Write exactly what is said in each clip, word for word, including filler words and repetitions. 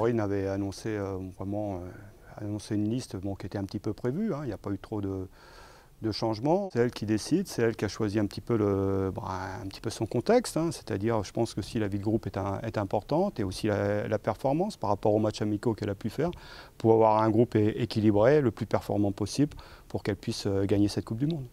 Corinne avait annoncé euh, vraiment euh, annoncé une liste bon, qui était un petit peu prévue, hein. Il n'y a pas eu trop de, de changements. C'est elle qui décide, c'est elle qui a choisi un petit peu, le, bah, un petit peu son contexte, hein. C'est-à-dire, je pense que si la vie de groupe est, un, est importante et aussi la, la performance par rapport aux matchs amicaux qu'elle a pu faire, pour avoir un groupe é équilibré, le plus performant possible, pour qu'elle puisse euh, gagner cette Coupe du Monde.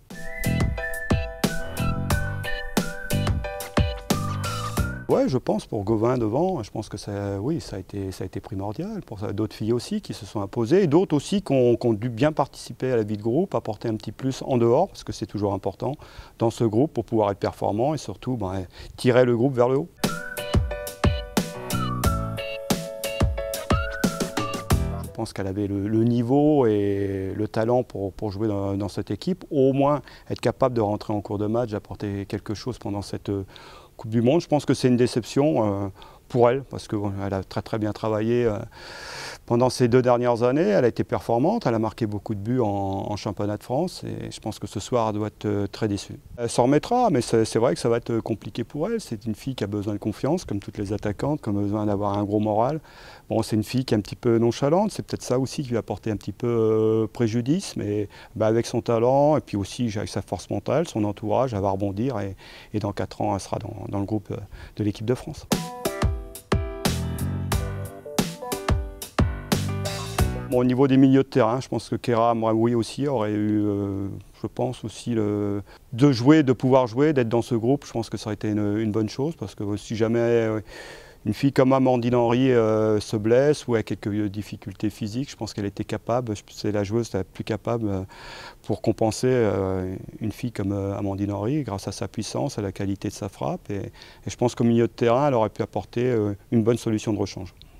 Ouais, je pense pour Gauvin devant, je pense que ça, oui, ça a été, ça a été primordial. Pour d'autres filles aussi qui se sont imposées, et d'autres aussi qui ont, qui ont dû bien participer à la vie de groupe, apporter un petit plus en dehors, parce que c'est toujours important dans ce groupe pour pouvoir être performant et surtout ben, tirer le groupe vers le haut. Je pense qu'elle avait le, le niveau et le talent pour, pour jouer dans, dans cette équipe, au moins être capable de rentrer en cours de match, d'apporter quelque chose pendant cette Coupe du Monde. Je pense que c'est une déception euh, pour elle, parce qu'elle bon, a très très bien travaillé euh, pendant ces deux dernières années. Elle a été performante, elle a marqué beaucoup de buts en, en championnat de France, et je pense que ce soir elle doit être euh, très déçue. Elle s'en remettra, mais c'est vrai que ça va être compliqué pour elle. C'est une fille qui a besoin de confiance, comme toutes les attaquantes, qui a besoin d'avoir un gros moral. Bon, c'est une fille qui est un petit peu nonchalante, c'est peut-être ça aussi qui lui a porté un petit peu euh, préjudice, mais bah, avec son talent, et puis aussi avec sa force mentale, son entourage, elle va rebondir, et, et dans quatre ans, elle sera dans, dans le groupe de l'équipe de France. Bon, au niveau des milieux de terrain, je pense que Kéra Mraoui aussi aurait eu, euh, je pense aussi, le, de jouer, de pouvoir jouer, d'être dans ce groupe. Je pense que ça aurait été une, une bonne chose, parce que si jamais euh, une fille comme Amandine Henry euh, se blesse ou a quelques difficultés physiques, je pense qu'elle était capable, c'est la joueuse la plus capable euh, pour compenser euh, une fille comme euh, Amandine Henry, grâce à sa puissance, à la qualité de sa frappe. Et, et je pense qu'au milieu de terrain, elle aurait pu apporter euh, une bonne solution de rechange.